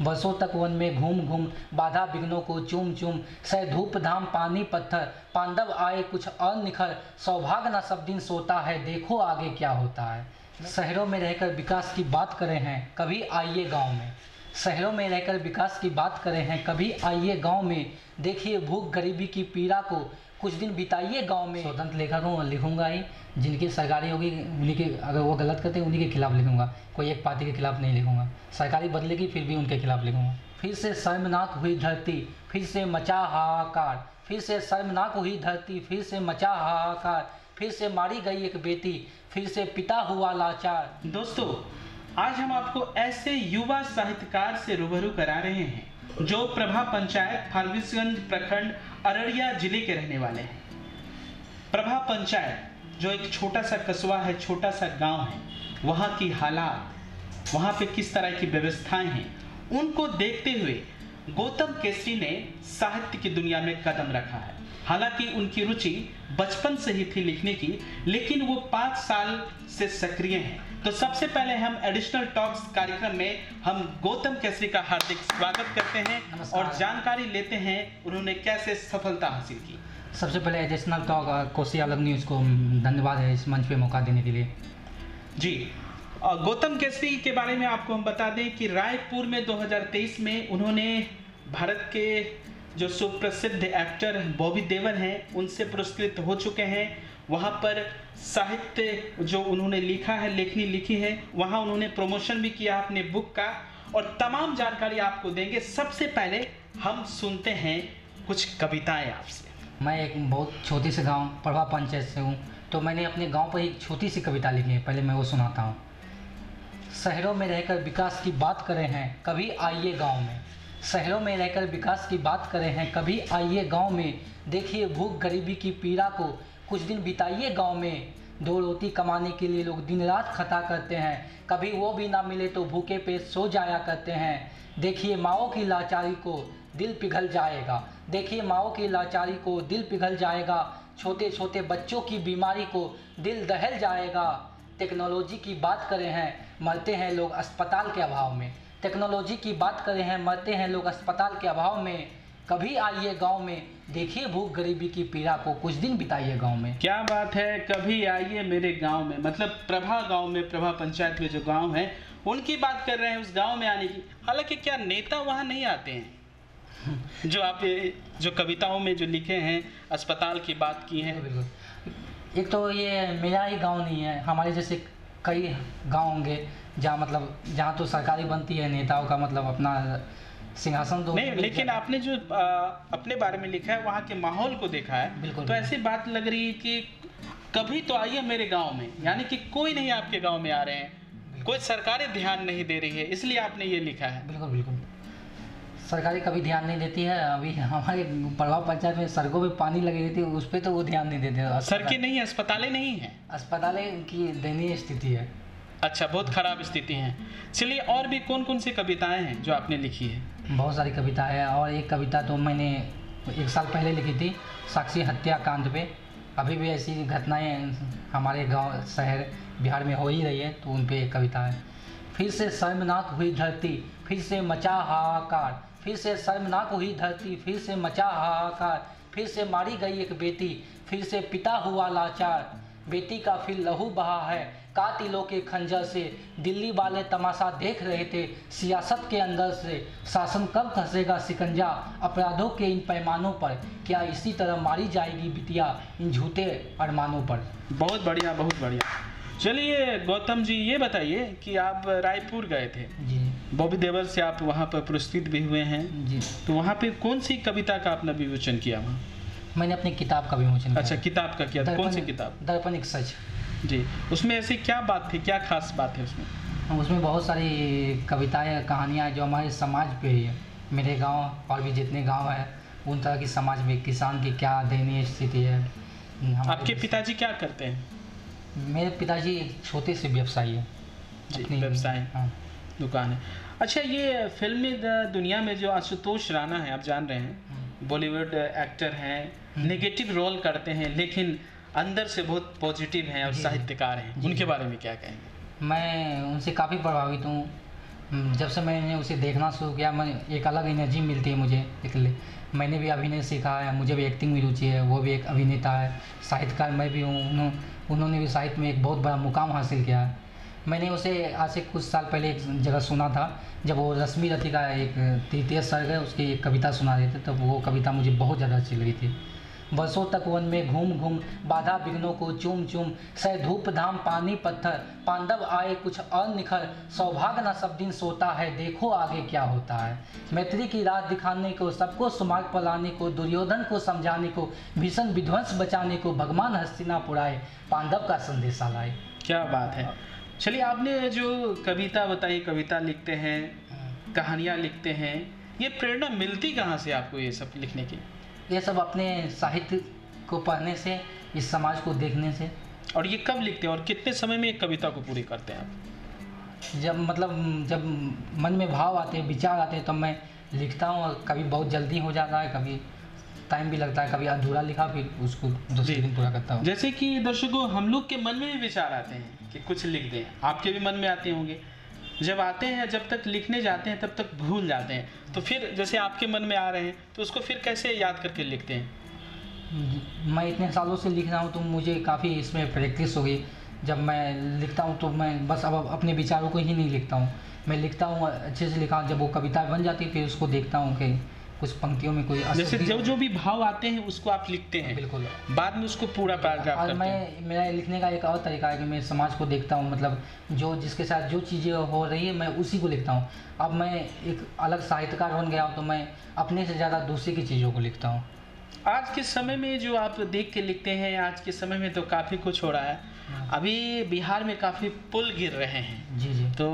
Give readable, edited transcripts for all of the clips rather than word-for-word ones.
वर्षों तक वन में घूम घूम बाधा विघ्नों को चूम चूम, सह धूप धाम पानी पत्थर, पांडव आए कुछ और निखर, सौभाग्य न सब दिन सोता है, देखो आगे क्या होता है। शहरों में रहकर विकास की बात करें हैं, कभी आइए गाँव में। शहरों में रहकर विकास की बात करें हैं, कभी आइए गांव में, देखिए भूख गरीबी की पीड़ा को, कुछ दिन बिताइए गांव में। स्वतंत्र लेखक हूँ, लिखूंगा ही, जिनकी सरकारी होगी उन्हीं के, अगर वो गलत करते हैं उन्हीं के खिलाफ लिखूंगा, कोई एक पार्टी के खिलाफ नहीं लिखूंगा। सरकारी बदलेगी फिर भी उनके खिलाफ लिखूंगा। फिर से शर्मनाक हुई धरती, फिर से मचा हाहाकार, फिर से शर्मनाक हुई धरती, फिर से मचा हाहाकार, फिर से मारी गई एक बेटी, फिर से पिता हुआ लाचार। दोस्तों, आज हम आपको ऐसे युवा साहित्यकार से रूबरू करा रहे हैं जो प्रभा पंचायत फारबिसगंज प्रखंड अररिया जिले के रहने वाले हैं। प्रभा पंचायत जो एक छोटा सा कस्बा है, छोटा सा गांव है, वहाँ की हालात, वहाँ पे किस तरह की व्यवस्थाएं हैं, उनको देखते हुए गौतम केसरी ने साहित्य की दुनिया में कदम रखा है। हालांकि उनकी रुचि बचपन से ही थी लिखने की, लेकिन वो 5 साल से सक्रिय हैं। तो सबसे पहले हम एडिशनल टॉक्स कार्यक्रम में हम गौतम केसरी का हार्दिक स्वागत करते हैं और जानकारी लेते हैं उन्होंने कैसे सफलता हासिल की। सबसे पहले एडिशनल टॉक कोसी अलग न्यूज़ को धन्यवाद है इस मंच पे मौका देने के लिए। जी, गौतम केसरी के बारे में आपको हम बता दें कि रायपुर में 2023 में उन्होंने भारत के जो सुप्रसिद्ध एक्टर बॉबी देओल हैं उनसे पुरस्कृत हो चुके हैं। वहाँ पर साहित्य जो उन्होंने लिखा है, लेखनी लिखी है, वहाँ उन्होंने प्रमोशन भी किया अपने बुक का और तमाम जानकारी आपको देंगे। सबसे पहले हम सुनते हैं कुछ कविताएं आपसे। मैं एक बहुत छोटी से गांव प्रभा पंचायत से हूँ, तो मैंने अपने गांव पर एक छोटी सी कविता लिखी है, पहले मैं वो सुनाता हूँ। शहरों में रहकर विकास की बात करें हैं, कभी आइए गाँव में। शहरों में रहकर विकास की बात करें हैं, कभी आइए गांव में, देखिए भूख गरीबी की पीड़ा को, कुछ दिन बिताइए गांव में। 2 रोटी कमाने के लिए लोग दिन रात खता करते हैं, कभी वो भी ना मिले तो भूखे पेट सो जाया करते हैं। देखिए माओ की लाचारी को दिल पिघल जाएगा, देखिए माओ की लाचारी को दिल पिघल जाएगा, छोटे छोटे बच्चों की बीमारी को दिल दहल जाएगा। टेक्नोलॉजी की बात करें हैं, मरते हैं लोग अस्पताल के अभाव में। टेक्नोलॉजी की बात करें हैं, मरते हैं लोग अस्पताल के अभाव में। कभी आइए गांव में, देखिए भूख गरीबी की पीड़ा को, कुछ दिन बिताइए गांव में। क्या बात है, कभी आइए मेरे गांव में, मतलब प्रभा गांव में, प्रभा पंचायत में जो गांव है उनकी बात कर रहे हैं, उस गांव में आने की। हालांकि क्या नेता वहां नहीं आते हैं जो आप जो कविताओं में जो लिखे हैं, अस्पताल की बात की है? बिल्कुल। एक तो ये मेरा ही गाँव नहीं है, हमारे जैसे कई गाँव होंगे जहाँ तो सरकारी बनती है, नेताओं का मतलब अपना सिंहासन तो नहीं, लेकिन आपने जो अपने बारे में लिखा है वहाँ के माहौल को देखा है, बिल्कुल, तो ऐसी बात लग रही है कि कभी तो आइए मेरे गांव में, यानी कि कोई नहीं आपके गांव में आ रहे हैं, कोई सरकारें ध्यान नहीं दे रही है, इसलिए आपने ये लिखा है। बिल्कुल बिल्कुल, सरकारी कभी ध्यान नहीं देती है। अभी हमारे प्रभा पंचायत में सड़कों पे पानी लगी रहती है, उस पर तो वो ध्यान नहीं देते। सड़कें नहीं, अस्पतालें नहीं हैं, अस्पतालें की दयनीय स्थिति है। अच्छा, बहुत खराब स्थिति है। चलिए, और भी कौन कौन सी कविताएं हैं जो आपने लिखी है? बहुत सारी कविता है, और एक कविता तो मैंने 1 साल पहले लिखी थी साक्षी हत्याकांड पे। अभी भी ऐसी घटनाएं हमारे गांव शहर बिहार में हो ही रही है, तो उन पे एक कविता है। फिर से शर्मनाक हुई धरती, फिर से मचा हाहाकार, फिर से शर्मनाक हुई धरती, फिर से मचा हाहाकार, फिर से मारी गई एक बेटी, फिर से पिता हुआ लाचार। बेटी का फिर लहू बहा है कातिलों के खंजर से, दिल्ली वाले तमाशा देख रहे थे सियासत के अंदर से। शासन कब कसेगा शिकंजा अपराधों के इन पैमानों पर, क्या इसी तरह मारी जाएगी बिटिया इन झूठे अरमानों पर। बहुत बढ़िया, बहुत बढ़िया। चलिए गौतम जी, ये बताइए कि आप रायपुर गए थे जी, बॉबी देओल से आप वहाँ पर पुरस्कृत भी हुए हैं जी, तो वहाँ पे कौन सी कविता का आपने विमोचन किया वहाँ? मैंने अपनी किताब का विमोचन किया। अच्छा, किताब का किया, कौन सी किताब? दर्पण एक सच। जी, उसमें ऐसी क्या बात थी, क्या खास बात है उसमें? उसमें बहुत सारी कविताएं कहानियाँ जो हमारे समाज पे ही है, मेरे गांव और भी जितने गांव हैं उन तरह की समाज में किसान की क्या दयनीय स्थिति है। आपके पिताजी क्या करते हैं? मेरे पिताजी एक छोटे से व्यवसायी है। जी, व्यवसाय, हाँ, दुकान है। अच्छा, ये फिल्मी दुनिया में जो आशुतोष राणा है, आप जान रहे हैं, बॉलीवुड एक्टर हैं, नेगेटिव रोल करते हैं लेकिन अंदर से बहुत पॉजिटिव हैं और साहित्यकार हैं, उनके बारे में क्या कहेंगे? मैं उनसे काफ़ी प्रभावित हूँ। जब से मैंने उसे देखना शुरू किया, मैं एक अलग एनर्जी मिलती है मुझे। मैंने भी अभिनय सीखा है, मुझे भी एक्टिंग में रुचि है, वो भी एक अभिनेता है, साहित्यकार मैं भी हूँ। उन्होंने भी साहित्य में एक बहुत बड़ा मुकाम हासिल किया है। मैंने उसे आज से कुछ साल पहले एक जगह सुना था, जब वो रश्मि रथी का एक तृतीय सर्ग है उसकी एक कविता सुना रहे थे, तब वो कविता मुझे बहुत ज़्यादा अच्छी लगी थी। वर्षों तक वन में घूम घूम बाधा विघ्नों को चूम चूम, सह धूप धाम पानी पत्थर, पांडव आए कुछ और निखर, सौभाग्य न सब दिन सोता है, देखो आगे क्या होता है। मैत्री की राह दिखाने को, सबको सुमार्ग पर लाने को, दुर्योधन को समझाने को, भीषण विध्वंस बचाने को, भगवान हस्तिनापुर आए, पांडव का संदेशा लाए। क्या बात है। चलिए, आपने जो कविता बताई, कविता लिखते हैं, कहानियाँ लिखते हैं, ये प्रेरणा मिलती कहाँ से आपको ये सब लिखने की? ये सब अपने साहित्य को पढ़ने से, इस समाज को देखने से। और ये कब लिखते हैं और कितने समय में एक कविता को पूरी करते हैं आप? जब मन में भाव आते हैं, विचार आते हैं, तब मैं लिखता हूँ। और कभी बहुत जल्दी हो जाता है, कभी टाइम भी लगता है, कभी अधूरा लिखा फिर उसको दूसरे दिन पूरा करता हूँ। जैसे कि दर्शकों, हम लोग के मन में भी विचार आते हैं कि कुछ लिख दें, आपके भी मन में आते होंगे। जब आते हैं, जब तक लिखने जाते हैं तब तक भूल जाते हैं, तो फिर जैसे आपके मन में आ रहे हैं तो उसको फिर कैसे याद करके लिखते हैं? मैं इतने सालों से लिख रहा हूँ तो मुझे काफ़ी इसमें प्रैक्टिस हो गई। जब मैं लिखता हूँ तो मैं बस अब अपने विचारों को ही नहीं लिखता हूँ, मैं लिखता हूँ अच्छे से लिखा। जब वो कविता बन जाती है फिर उसको देखता हूँ कि कुछ पंक्तियों में कोई जैसे जो भी भाव आते हैं उसको आप लिखते हैं, बिल्कुल, बाद में उसको पूरा पैराग्राफ और करते हैं। मेरा लिखने का एक और तरीका है कि मैं समाज को देखता हूँ, मतलब जो जिसके साथ जो चीज़ें हो रही है मैं उसी को लिखता हूँ। अब मैं एक अलग साहित्यकार बन गया हूँ तो मैं अपने से ज़्यादा दूसरे की चीज़ों को लिखता हूँ। आज के समय में जो आप देख के लिखते हैं, आज के समय में तो काफ़ी कुछ हो रहा है। अभी बिहार में काफ़ी पुल गिर रहे हैं। जी। तो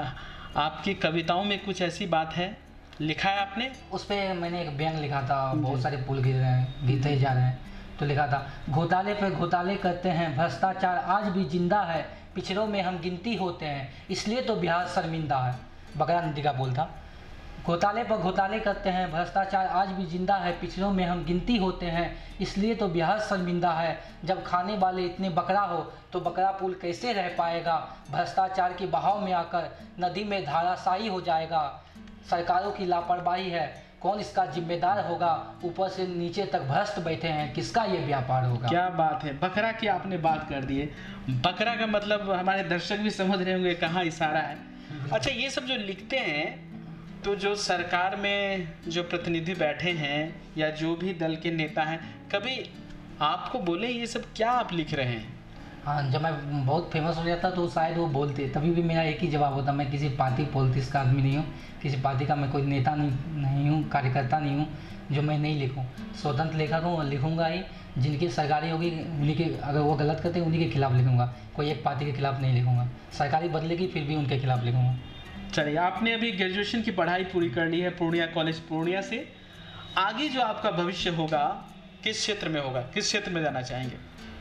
आपकी कविताओं में कुछ ऐसी बात है, लिखा है आपने? उस पर मैंने एक व्यंग लिखा था, बहुत सारे पुल गिर रहे हैं, गिरते जा रहे हैं, तो लिखा था, घोटाले पे घोटाले करते हैं, भ्रष्टाचार आज भी जिंदा है, पिछड़ों में हम गिनती होते हैं, इसलिए तो बिहार शर्मिंदा है। बगरा नदी का बोल था। घोटाले पर घोटाले करते हैं, भ्रष्टाचार आज भी जिंदा है, पिछड़ों में हम गिनती होते हैं, इसलिए तो बिहार शर्मिंदा है। जब खाने वाले इतने बकरा हो तो बकरा पुल कैसे रह पाएगा, भ्रष्टाचार के बहाव में आकर नदी में धाराशायी हो जाएगा। सरकारों की लापरवाही है, कौन इसका जिम्मेदार होगा, ऊपर से नीचे तक भ्रष्ट बैठे हैं, किसका ये व्यापार होगा। क्या बात है, बकरा की आपने बात कर दी है। बकरा का मतलब हमारे दर्शक भी समझ रहे होंगे कहाँ इशारा है। अच्छा, ये सब जो लिखते हैं तो जो सरकार में जो प्रतिनिधि बैठे हैं या जो भी दल के नेता हैं, कभी आपको बोले ये सब क्या आप लिख रहे हैं? हाँ, जब मैं बहुत फेमस हो जाता तो शायद वो बोलते, तभी भी मेरा एक ही जवाब होता, मैं किसी पार्टी पॉलिटिक्स का आदमी नहीं हूँ, किसी पार्टी का मैं कोई नेता नहीं हूँ, कार्यकर्ता नहीं हूँ जो मैं नहीं लिखूँ। स्वतंत्र लेखक हूँ, लिखूँगा ही। जिनकी सरकारी होगी उन्हीं के, अगर वो गलत करते हैं उन्हीं के खिलाफ लिखूँगा, कोई एक पार्टी के खिलाफ नहीं लिखूँगा। सरकारी बदलेगी फिर भी उनके खिलाफ लिखूँगा। चलिए, आपने अभी ग्रेजुएशन की पढ़ाई पूरी कर ली है पूर्णिया कॉलेज पूर्णिया से। आगे जो आपका भविष्य होगा किस क्षेत्र में होगा, किस क्षेत्र में जाना चाहेंगे?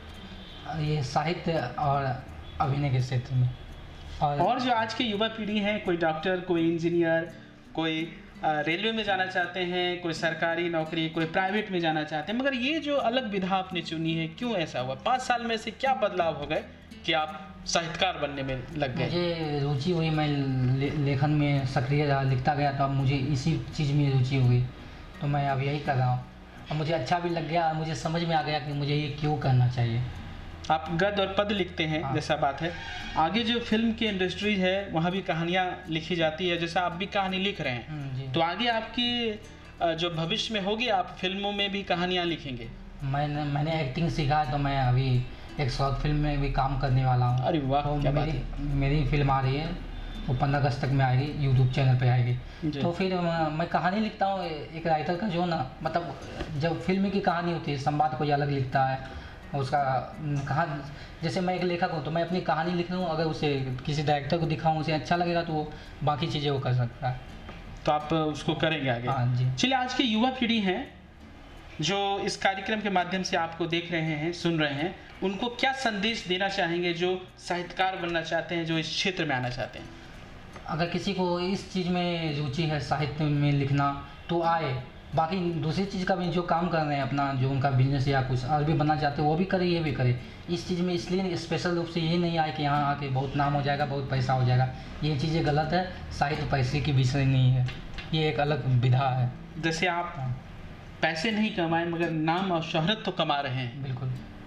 ये साहित्य और अभिनय के क्षेत्र में। और जो आज की युवा पीढ़ी है, कोई डॉक्टर, कोई इंजीनियर, कोई रेलवे में जाना चाहते हैं, कोई सरकारी नौकरी, कोई प्राइवेट में जाना चाहते हैं, मगर ये जो अलग विधा आपने चुनी है, क्यों ऐसा हुआ? 5 साल में से क्या बदलाव हो गए कि आप साहित्यकार बनने में लग गए? मुझे रुचि हुई, मैं लेखन में सक्रिय रहा, लिखता गया, तो अब मुझे इसी चीज़ में रुचि हुई, तो मैं अब यही कर रहा हूँ। और मुझे अच्छा भी लग गया, मुझे समझ में आ गया कि मुझे ये क्यों करना चाहिए। आप गद्य और पद लिखते हैं। हाँ। जैसा बात है, आगे जो फिल्म की इंडस्ट्री है वहाँ भी कहानियाँ लिखी जाती है, जैसा आप भी कहानी लिख रहे हैं, तो आगे आपकी जो भविष्य में होगी, आप फिल्मों में भी कहानियाँ लिखेंगे? मैंने एक्टिंग सीखा है, तो मैं अभी एक शॉर्ट फिल्म में भी काम करने वाला हूँ। अरे वाह, तो क्या बात है। मेरी फिल्म आ रही है, वो 15 अगस्त तक में आएगी, यूट्यूब चैनल पे आएगी। तो फिर मैं कहानी लिखता हूँ। एक राइटर का जो ना, मतलब जब फिल्म की कहानी होती है, संवाद कोई अलग लिखता है उसका कहानी। जैसे मैं एक लेखक हूँ तो मैं अपनी कहानी लिख लूँ, अगर उसे किसी डायरेक्टर को दिखाऊँ, उसे अच्छा लगेगा तो वो बाकी चीज़ें वो कर सकता है, तो आप उसको करेंगे आगे। हाँ जी। चलिए, आज की युवा पीढ़ी है जो इस कार्यक्रम के माध्यम से आपको देख रहे हैं, सुन रहे हैं, उनको क्या संदेश देना चाहेंगे जो साहित्यकार बनना चाहते हैं, जो इस क्षेत्र में आना चाहते हैं? अगर किसी को इस चीज़ में रुचि है, साहित्य में लिखना, तो आए, बाकी दूसरी चीज़ का भी जो काम कर रहे हैं अपना, जो उनका बिजनेस या कुछ और भी बनना चाहते हैं वो भी करे, ये भी करे। इस चीज़ में इसलिए स्पेशल रूप से ये नहीं आए कि यहाँ आके बहुत नाम हो जाएगा, बहुत पैसा हो जाएगा। ये चीज़ें गलत है। साहित्य पैसे की विषय नहीं है, ये एक अलग विधा है। जैसे आप पैसे नहीं कमाए मगर नाम और शोहरत तो कमा रहे हैं। बिल्कुल।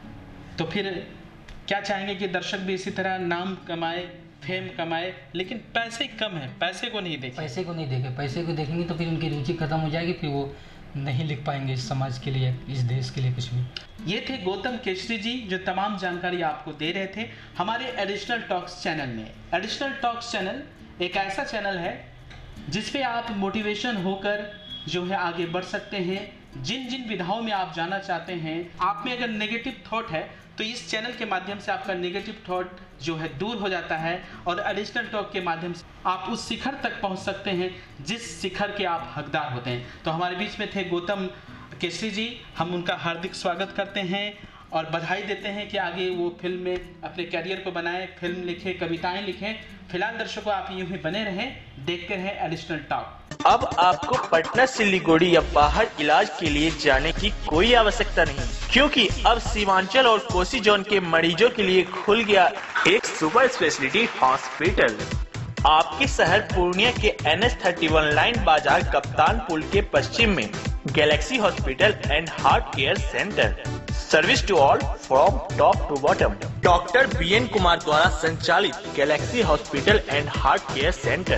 तो फिर क्या चाहेंगे कि दर्शक भी इसी तरह नाम कमाए, फेम कमाए, लेकिन पैसे कम है, पैसे को नहीं देखें। पैसे को नहीं देखे, पैसे को देखेंगे तो फिर उनकी रुचि खत्म हो जाएगी, फिर वो नहीं लिख पाएंगे इस समाज के लिए, इस देश के लिए कुछ भी। ये थे गौतम केसरी जी जो तमाम जानकारी आपको दे रहे थे हमारे एडिशनल टॉक्स चैनल में। एडिशनल टॉक्स चैनल एक ऐसा चैनल है जिस पे आप मोटिवेशन होकर जो है आगे बढ़ सकते हैं। जिन जिन विधाओं में आप जाना चाहते हैं, आप में अगर नेगेटिव थॉट है तो इस चैनल के माध्यम से आपका नेगेटिव थॉट जो है दूर हो जाता है और एडिशनल टॉक के माध्यम से आप उस शिखर तक पहुंच सकते हैं जिस शिखर के आप हकदार होते हैं। तो हमारे बीच में थे गौतम केसरी जी, हम उनका हार्दिक स्वागत करते हैं और बधाई देते हैं कि आगे वो फिल्म में अपने कैरियर को बनाएं, फिल्म लिखें, कविताएं लिखें। फिलहाल दर्शकों आप यूं ही बने रहें, देखते रहें एडिशनल टॉक। अब आपको पटना, सिलीगुड़ी या बाहर इलाज के लिए जाने की कोई आवश्यकता नहीं, क्योंकि अब सीमांचल और कोसी जोन के मरीजों के लिए खुल गया एक सुपर स्पेशलिटी हॉस्पिटल। आपके शहर पूर्णिया के NH31 लाइन बाजार कप्तान पुल के पश्चिम में galaxy hospital and heart care centre. Service to all from top to bottom. Doctor BN Kumar द्वारा संचालित galaxy hospital and heart care centre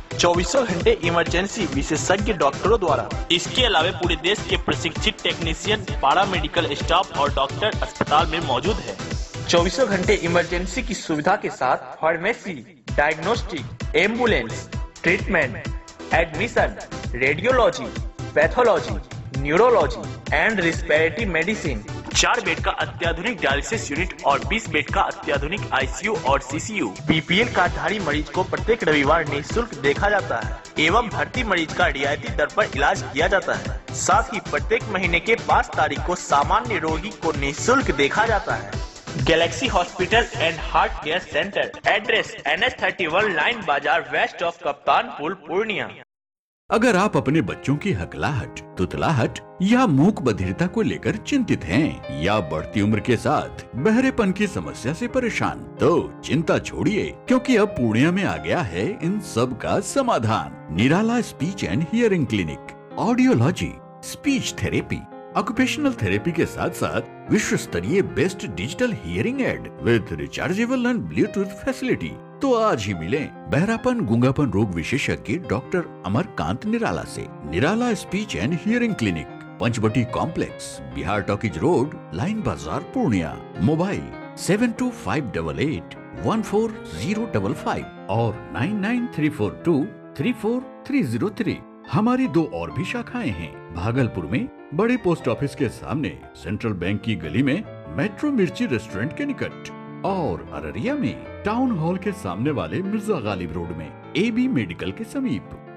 24 घंटे इमरजेंसी विशेषज्ञ डॉक्टरों द्वारा। इसके अलावा पूरे देश के प्रशिक्षित टेक्नीशियन, पारा मेडिकल स्टाफ और डॉक्टर अस्पताल में मौजूद है। 24 घंटे इमरजेंसी की सुविधा के साथ pharmacy, diagnostic, ambulance, treatment, admission, radiology, pathology, neurology and respiratory medicine. 4 bed का अत्याधुनिक डायलिसिस यूनिट और 20 बेड का अत्याधुनिक ICU और CCU। BPL कार्डधारी मरीज को प्रत्येक रविवार निःशुल्क देखा जाता है एवं भर्ती मरीज का रियायती दर पर इलाज किया जाता है। साथ ही प्रत्येक महीने के 5 तारीख को सामान्य रोगी को निःशुल्क देखा जाता है। Galaxy hospital and heart care centre, address NH31 line Bazar west of Kaptan Pul, Purnia. अगर आप अपने बच्चों की हकलाहट, तुतलाहट या मूक बधिरता को लेकर चिंतित हैं या बढ़ती उम्र के साथ बहरेपन की समस्या से परेशान, तो चिंता छोड़िए, क्योंकि अब पूर्णिया में आ गया है इन सब का समाधान। Nirala speech and hearing clinic, audiology, speech therapy, occupational therapy के साथ साथ विश्व स्तरीय best digital hearing aid with rechargeable and Bluetooth facility. तो आज ही मिलें बहरापन गूंगापन रोग विशेषज्ञ डॉक्टर अमरकांत निराला से। Nirala speech and hearing clinic, Panchavati complex, Bihar talkies road, line Bazar, Purnia. Mobile 7258814055 और 9934234303। हमारी 2 और भी शाखाएं हैं। भागलपुर में बड़े पोस्ट ऑफिस के सामने, सेंट्रल बैंक की गली में, मेट्रो मिर्ची रेस्टोरेंट के निकट, और अररिया में टाउन हॉल के सामने वाले मिर्जा गालिब रोड में AB मेडिकल के समीप।